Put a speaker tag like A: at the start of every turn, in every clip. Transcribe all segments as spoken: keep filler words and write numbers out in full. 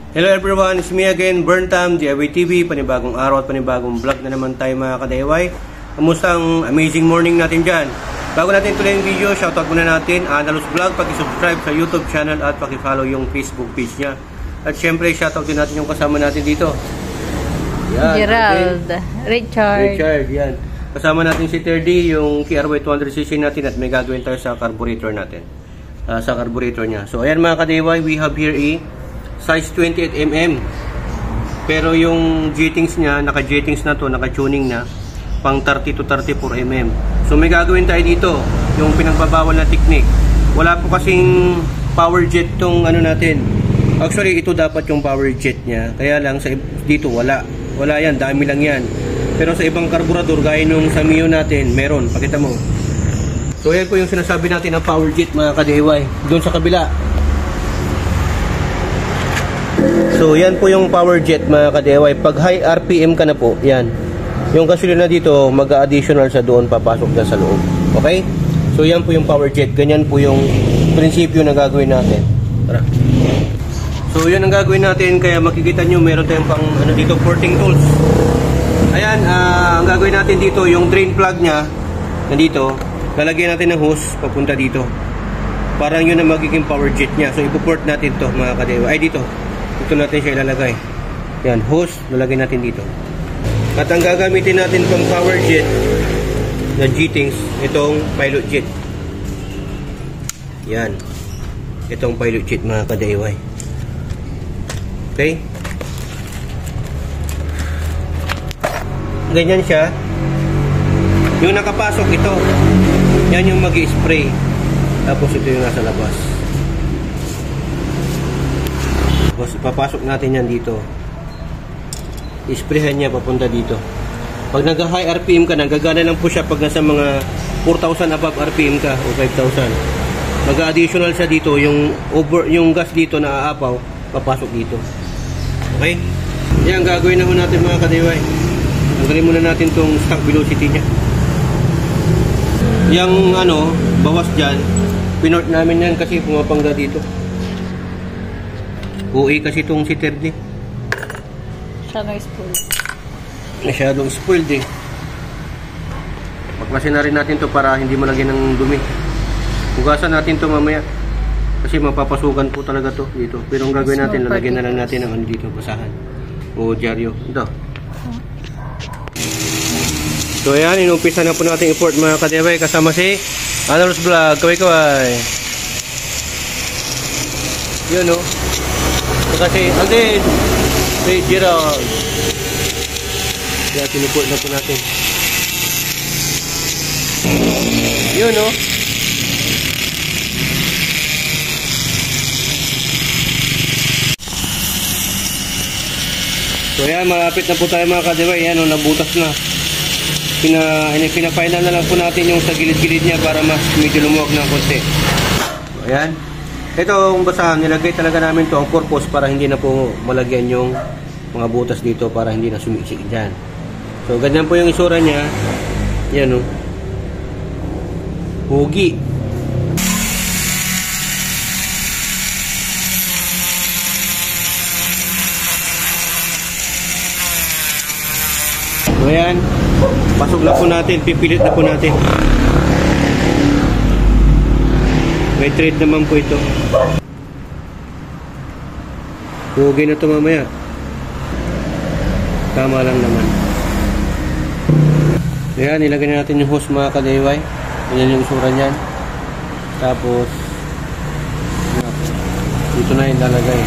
A: Hello everyone, it's me again, Burntam, D I Y T V, panibagong araw at panibagong vlog na naman tayo mga ka-D I Y. Kamusta ang amazing morning natin dyan? Bago natin tuloy yung video, shoutout muna natin, Analos Vlog, paki-subscribe sa YouTube channel at paki-follow yung Facebook page niya. At syempre, shoutout din natin yung kasama natin dito. Yan,
B: Gerald, okay. Richard.
A: Richard, yan. Kasama natin si Terdy, yung K R Y two hundred C C natin at may gagawin tayo sa carburetor natin. Uh, sa carburetor niya. So ayan mga ka-D I Y, we have here a size twenty-eight millimeter. Pero yung jettings niya, naka-jettings na to, naka-tuning na, pang thirty to thirty-four millimeter. So may gagawin tayo dito, yung pinagbabawal na technique. Wala po kasing power jet tong ano natin. Actually, ito dapat yung power jet niya. Kaya lang, sa, dito wala. Wala yan, dami lang yan. Pero sa ibang karburador, gaya nung sa Mio natin, meron. Pakita mo. So yan po yung sinasabi natin ng power jet mga ka-D I Y. Doon sa kabila. So yan po yung power jet mga ka-D I Y. Pag high R P M ka na po, yan. Yung gasolina dito, mag-additional sa doon, papasok na sa loob. Okay? So yan po yung power jet. Ganyan po yung prinsipyo na gagawin natin. Tara. So yan ang gagawin natin. Kaya makikita nyo, meron tayong pang ano dito, porting tools. Ayan, uh, ang gagawin natin dito, yung drain plug nya, nandito, lalagyan natin ng hose, papunta dito. Parang yun ang magiging power jet nya. So ipoport natin to mga ka-D I Y. Ay dito. Ito natin siya ilalagay. Yan, hose, lalagay natin dito. At ang gagamitin natin pang power jet na jettings, itong pilot jet. Yan. Itong pilot jet mga ka-D I Y. Okay? Ganyan siya. Yung nakapasok ito, yan yung mag-i-spray. Tapos ito yung nasa labas. Tapos ipapasok natin yan dito. I-sprayhan niya papunta dito. Pag nag-high R P M ka, nagagana lang po siya pag nasa mga four thousand above R P M ka o five thousand. Mag-additional siya dito, yung over yung gas dito na aapaw, papasok dito. Okay? Yan gagawin na ho natin mga ka-D I Y. Tanggalin muna natin tong stock velocity niya. Yang ano, bawas dyan, pinort namin yan kasi pumapangga dito. O A kasi itong si Terdy.
B: Masyadong spoiled.
A: Masyadong spoiled eh. Baklasin na rin natin to para hindi malagyan ng dumi. Hugasan natin to mamaya. Kasi mapapasukan po talaga to dito. Pero ang gagawin natin, lalagyan na lang natin ng ano dito, basahan. O dyaryo. Ito. So ayan, inumpisa na po natin import mga ka-D I Y kasama si Analos Vlog. Kaway-kaway. Yun o. Kasi Alden, si Gerald. Kaya tiniport na po natin. Yun o. So ayan, malapit na po tayo mga ka-D I Y. Ayan o, nabutas na. Pina, pina-final na lang po natin yung sa gilid-gilid niya para mas medyo lumuwag ng konti. So ayan. Ito ang basahan, nilagay talaga namin to ang purpose para hindi na po malagyan yung mga butas dito para hindi na sumiksik dyan. So ganyan po yung isura niya. Yan o. Hugi. So ayan. Pasok na po natin, pipilit na po natin. May thread naman po ito. Huwag na ito mamaya. Tama lang naman. Ayan, ilagay na natin yung hose mga ka-D I Y. Ayan yung isura niyan. Tapos dito na yung lalagay.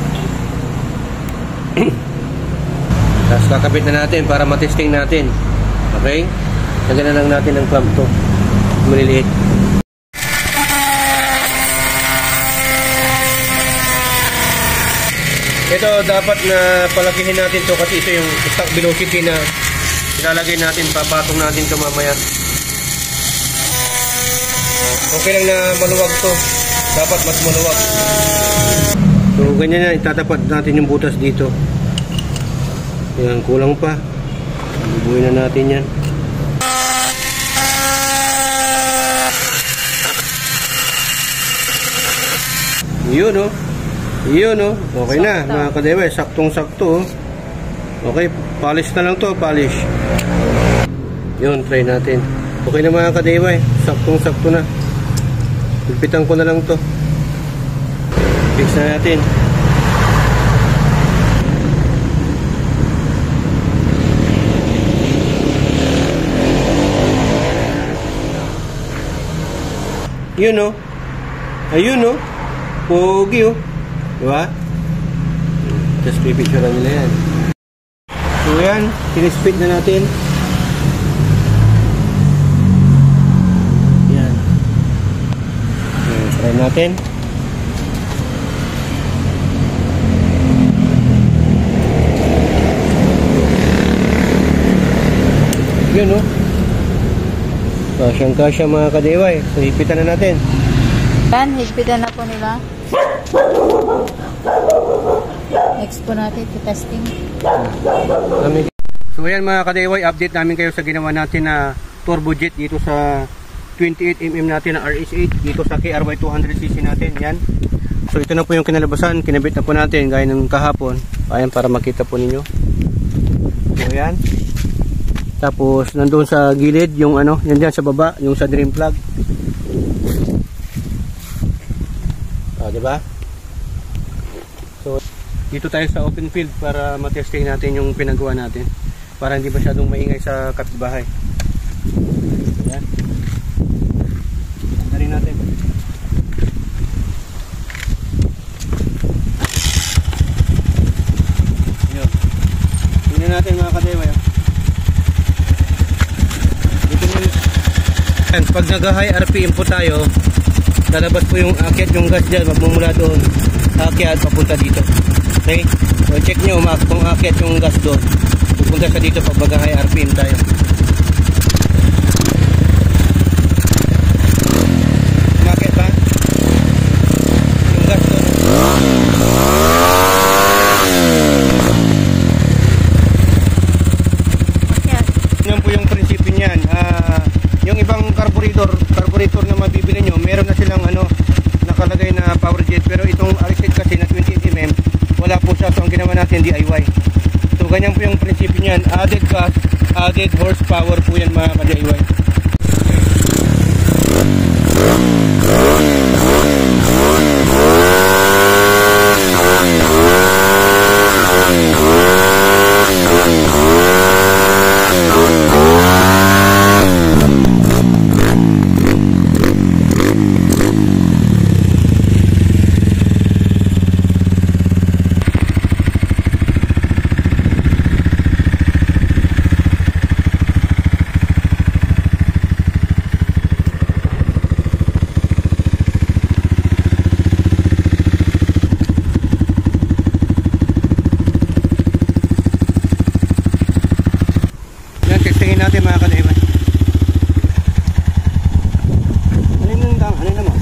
A: Tapos kakabit na natin para matesting natin. Okay? Lagyan na lang natin ng clamp to. Maliliit. Ito dapat na palakihin natin to kasi ito yung stock velocity na ilalagay natin, papatong natin to mamaya. Okay lang na maluwag to. Dapat mas maluwag. So ganyan na, itatapat natin yung butas dito. Yan, kulang pa. Bubuhin na natin yan. Yun, oh. Yun, no? Okay na,
B: Sakto.
A: mga kadeway. Saktong-sakto, oh. Okay, polish na lang to, polish. Yun, try natin. Okay na mga kadeway. Saktong-sakto na. Pagpitan ko na lang to. Fix na natin. Yun, no? Ayun, no? Pogi, oh. Diba? Just pipicture nila yan. So yan, sinispeed na natin. Yan. Okay, try natin. Yun, no? Kasyang kasya mga kadeway. So hipitan na natin.
B: Yan, higpitan na po nila. Next po natin, testing.
A: So ayan mga kadeway, update namin kayo sa ginawa natin na turbojet dito sa twenty-eight millimeter natin na R S eight dito sa K R Y two hundred C C natin. Yan. So ito na po yung kinalabasan, kinabit na po natin gaya ng kahapon. Ayan, para makita po ninyo. So ayan. Tapos nandoon sa gilid yung ano, yan diyan sa baba, yung sa drain plug. Ah, di ba? So dito tayo sa open field para matesting natin yung pinagawa natin para hindi masyadong maingay sa kapitbahay. Ayan. Tanggalin natin. Yun. Tingnan natin mga kadewa. Dito mo yun. Pag nag-high R P M po tayo, lalabas po yung akyat yung gas dyan, magmumula doon akyat papunta dito. Okay? So check nyo kung akyat yung gas doon, pupunta sa dito pag mag-high R P M tayo. Umakyat ba? Yung gas doon. Yan po yung prinsipyo niyan. uh, Yung ibang carburetor carburetor na mabibili nyo, meron na silang ano, nakalagay na power jet, pero itong R S eight kasi na twenty-eight millimeter wala po siya. So ang ginawa natin D I Y. So ganyan po yung prinsipyo niyan, added gas, added horsepower po yan mga ka-D I Y. Testingin natin mga kadaiman. Alin nang dang? Alin naman?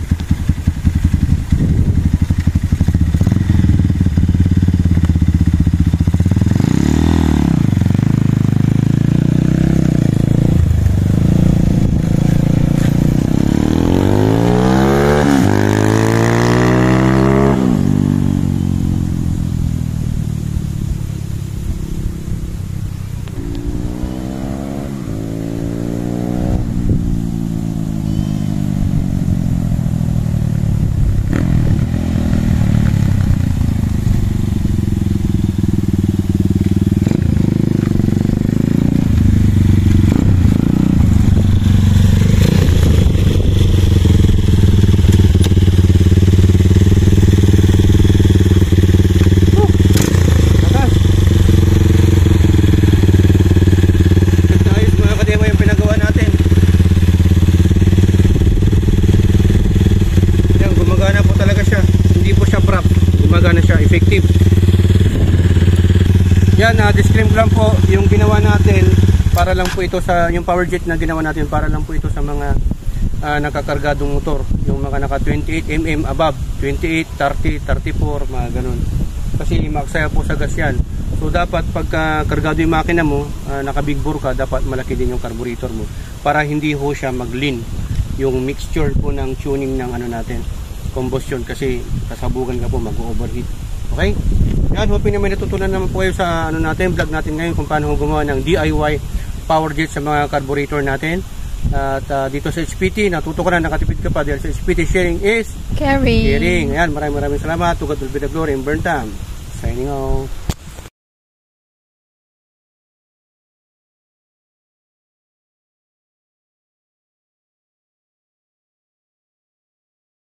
A: Effective. Yan, uh, disclaimer lang po yung ginawa natin para lang po ito sa yung power jet na ginawa natin, para lang po ito sa mga uh, nakakargadong motor, yung mga naka twenty-eight millimeter above, twenty-eight, thirty, thirty-four, mga ganun. Kasi maksaya po sa gas yan. So dapat pagka kargado yung makina mo, uh, naka big bore ka, dapat malaki din yung carburetor mo para hindi ho siya mag-lean yung mixture po ng tuning ng ano natin, combustion kasi kasabugan ka po mag-overheat. Okay? Yan, hoping na may natutunan naman po kayo sa ano natin, vlog natin ngayon kung paano gumawa ng D I Y power jet sa mga carburetor natin. At uh, dito sa H P T, natuto ka na, nakatipid ka pa dahil sa H P T sharing is
B: Caring.
A: caring. Ayan, maraming maraming salamat. To God will be the glory and burn time. Signing off.